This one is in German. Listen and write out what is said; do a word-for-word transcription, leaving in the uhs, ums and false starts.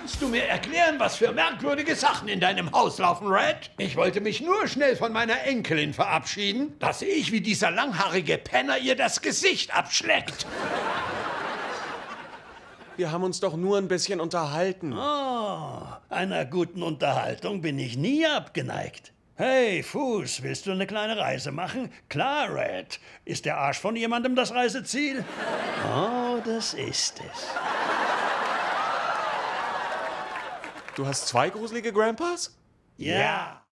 Kannst du mir erklären, was für merkwürdige Sachen in deinem Haus laufen, Red? Ich wollte mich nur schnell von meiner Enkelin verabschieden. Da sehe ich, wie dieser langhaarige Penner ihr das Gesicht abschleckt. Wir haben uns doch nur ein bisschen unterhalten. Oh, einer guten Unterhaltung bin ich nie abgeneigt. Hey, Fuß, willst du eine kleine Reise machen? Klar, Red. Ist der Arsch von jemandem das Reiseziel? Oh, das ist es. Du hast zwei gruselige Grandpas? Ja.